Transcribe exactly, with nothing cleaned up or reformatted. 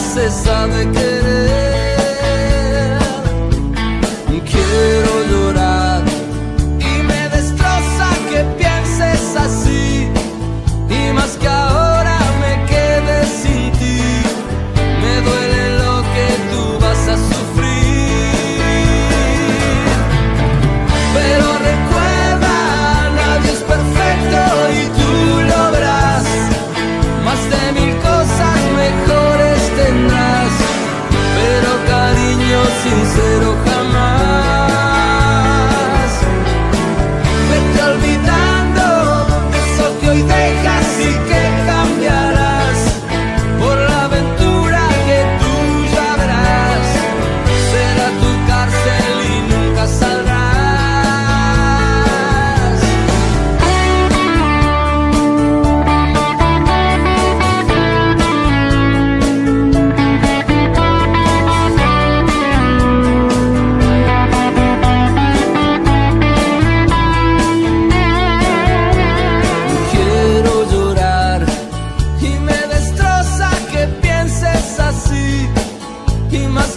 se sabe querer. Quiero llorar y me destroza que pienses así, y más que ahora me quede sin ti. Me duele lo que tú vas a sufrir, pero recuerda, nadie es perfecto y tú lo verás. Más de mil cosas mejores tendrás, pero cariño sincero jamás. Vete olvidando de eso que hoy dejas y que cambiarás por la aventura que tú ya verás. Será tu cárcel y nunca saldrás. Quiero llorar y me destroza que pienses así, y más